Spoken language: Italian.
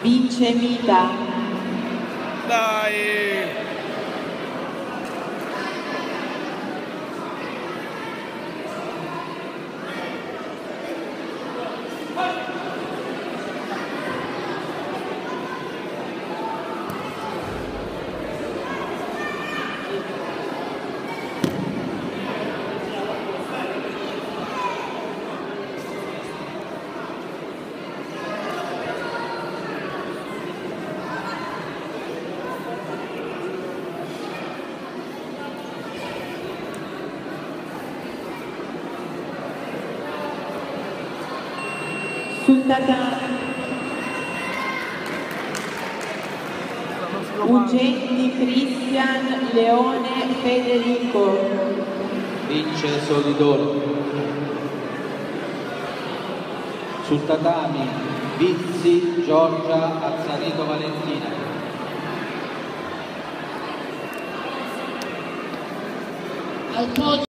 Vince Mita. Dai! Sul tatami Ugenti Cristian Leone Federico. Vince Solidoro. Sul tatami Vizzi Giorgia Azzarito Valentina. Al podio